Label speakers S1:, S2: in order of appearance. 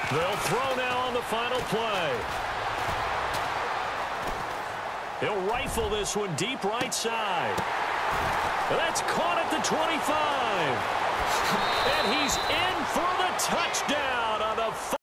S1: They'll throw now on the final play. He'll rifle this one deep right side. That's caught at the 25. And he's in for the touchdown.